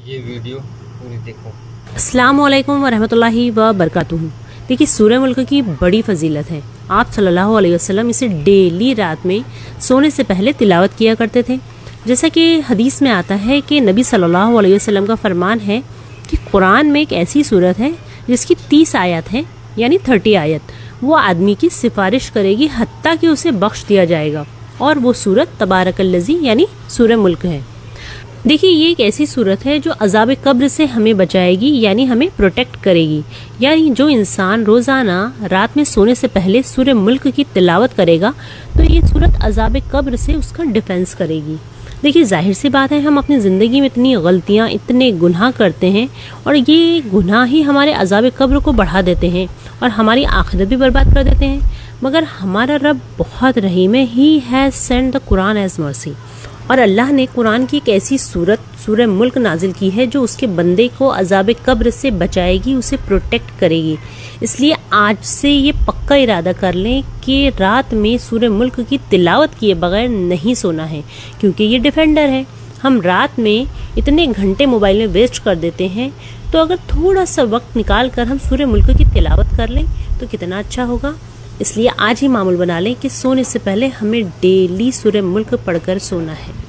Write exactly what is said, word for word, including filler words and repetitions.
ये वीडियो पूरी देखो। अस्सलाम वालेकुम वरहमतुल्लाहि व बरकातुहू। देखिए, सूरह मुल्क की बड़ी फजीलत है। आप सल्लल्लाहु अलैहि वसल्लम इसे डेली रात में सोने से पहले तिलावत किया करते थे। जैसा कि हदीस में आता है कि नबी सल्लल्लाहु अलैहि वसल्लम का फरमान है कि कुरान में एक ऐसी सूरत है जिसकी तीस आयत है, यानी थर्टी आयत, वो आदमी की सिफारिश करेगी हत्ता कि उसे बख्श दिया जाएगा, और वो सूरत तबारकल्लज़ी यानी सूरह मुल्क है। देखिए, ये एक ऐसी सूरत है जो अज़ाब कब्र से हमें बचाएगी, यानी हमें प्रोटेक्ट करेगी। यानी जो इंसान रोज़ाना रात में सोने से पहले सूरह मुल्क की तिलावत करेगा तो ये सूरत अज़ाब कब्र से उसका डिफेंस करेगी। देखिए, जाहिर सी बात है, हम अपनी ज़िंदगी में इतनी गलतियाँ, इतने गुनाह करते हैं और ये गुनाह ही हमारे अज़ाब कब्र को बढ़ा देते हैं और हमारी आखिरत भी बर्बाद कर देते हैं। मगर हमारा रब बहुत रहीम है। He has sent the Quran as mercy. और अल्लाह ने कुरान की एक ऐसी सूरत सूरह मुल्क नाजिल की है जो उसके बंदे को अज़ाब कब्र से बचाएगी, उसे प्रोटेक्ट करेगी। इसलिए आज से ये पक्का इरादा कर लें कि रात में सूरह मुल्क की तिलावत किए बगैर नहीं सोना है, क्योंकि ये डिफेंडर है। हम रात में इतने घंटे मोबाइल में वेस्ट कर देते हैं, तो अगर थोड़ा सा वक्त निकाल कर हम सूरह मुल्क की तिलावत कर लें तो कितना अच्छा होगा। इसलिए आज ही मामूल बना लें कि सोने से पहले हमें डेली सूरह मुल्क पढ़कर सोना है।